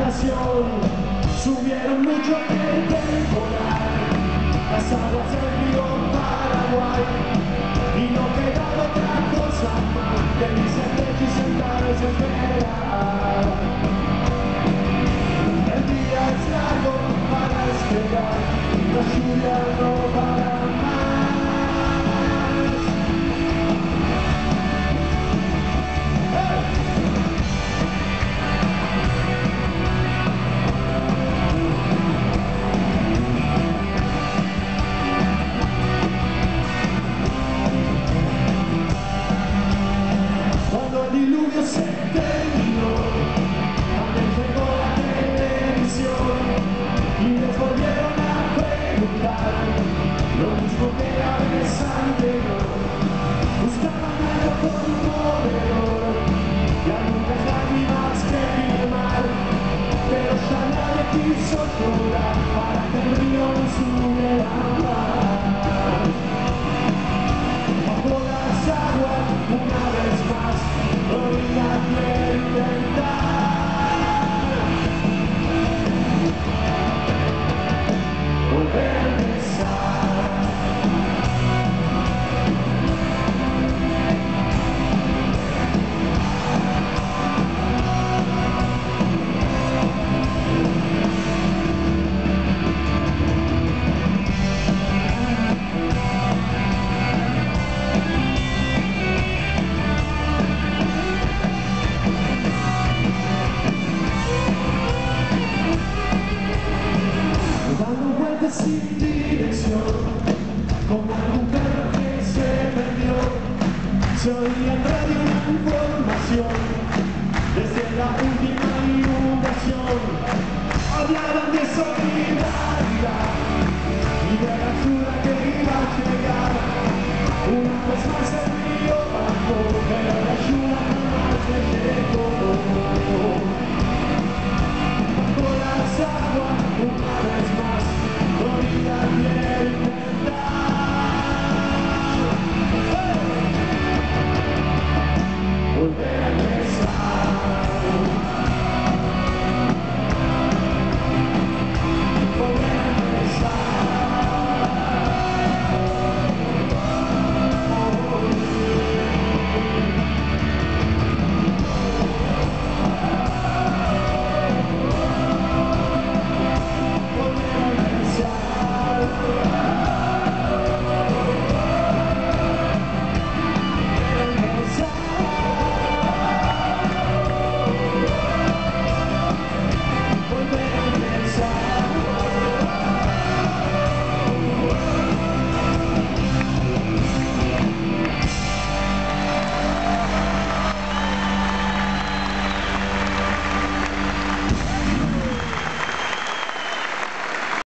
imaginación subieron mucho el temporal, las aguas del río Paraguay, y no quedaba otra cosa que irse y sentarse a esperar. El día es largo para esperar, la lluvia no para más. Cuando el diluvio se terminó, también llegó la televisión y les volvieron a preguntar lo mismo que la vez anterior. Buscaban algo conmovedor y algunas lágrimas que firmar, pero ya nadie quiso llorar para que el río no subiera más. Bajo las aguas una vez más, obligan a intentar volver a empezar. Dando vueltas sin dirección, como algún perro que se perdió, se oía